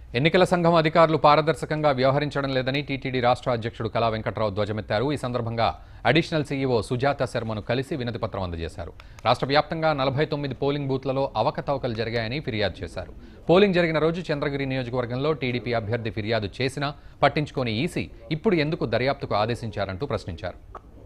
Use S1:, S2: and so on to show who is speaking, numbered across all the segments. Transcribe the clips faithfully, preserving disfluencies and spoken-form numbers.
S1: ఎన్నికల సంఘం అధికారులు పారదర్శకంగా వ్యవహరించడం లేదని టీటీడీ రాష్ట్ర అధ్యక్షుడు కళా వెంకటరావు ధ్వజమెత్తారు. ఈ సందర్భంగా అడిషనల్ సీఈఓ సుజాత శర్మను కలిసి వినతిపత్రం అందజేశారు. రాష్ట్ర వ్యాప్తంగా నలభై తొమ్మిది పోలింగ్ బూత్లలో అవకతవకలు జరిగాయని ఫిర్యాదు చేశారు. పోలింగ్ జరిగిన రోజు చంద్రగిరి నియోజకవర్గంలో టీడీపీ అభ్యర్థి ఫిర్యాదు చేసినా పట్టించుకోని ఈసీ ఇప్పుడు ఎందుకు దర్యాప్తుకు ఆదేశించారంటూ ప్రశ్నించారు.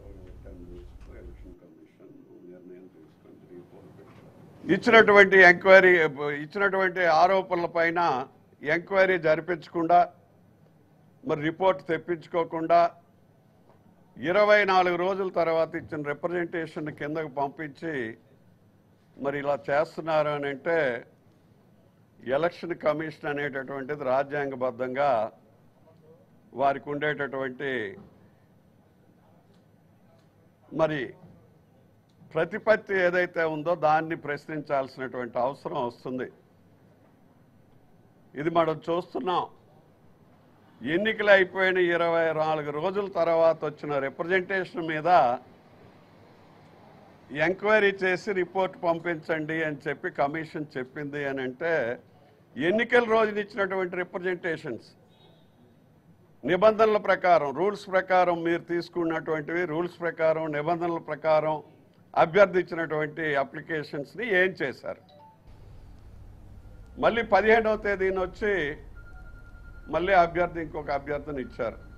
S2: ఇచ్చినటువంటి ఎంక్వైరీ ఇచ్చినటువంటి ఆరోపణలపైన ఎంక్వైరీ జరిపించకుండా మరి రిపోర్ట్ తెప్పించుకోకుండా ఇరవై నాలుగు రోజుల తర్వాత ఇచ్చిన రిప్రజెంటేషన్ కిందకు పంపించి మరి ఇలా చేస్తున్నారు అని అంటే ఎలక్షన్ కమిషన్ అనేటటువంటిది రాజ్యాంగబద్ధంగా వారికి ఉండేటటువంటి మరి ప్రతిపత్తి ఏదైతే ఉందో దాన్ని ప్రశ్నించాల్సినటువంటి అవసరం వస్తుంది. ఇది మనం చూస్తున్నాం. ఎన్నికలు అయిపోయిన ఇరవై నాలుగు రోజుల తర్వాత వచ్చిన రిప్రజెంటేషన్ మీద ఎంక్వైరీ చేసి రిపోర్ట్ పంపించండి అని చెప్పి కమిషన్ చెప్పింది అని అంటే ఎన్నికల రోజున ఇచ్చినటువంటి రిప్రజెంటేషన్స్ నిబంధనల ప్రకారం రూల్స్ ప్రకారం మీరు తీసుకున్నటువంటివి రూల్స్ ప్రకారం నిబంధనల ప్రకారం అభ్యర్థి ఇచ్చినటువంటి అప్లికేషన్స్ని ఏం చేశారు? మళ్ళీ పదిహేడవ తేదీన వచ్చి మళ్ళీ అభ్యర్థి ఇంకొక అభ్యర్థిని ఇచ్చారు.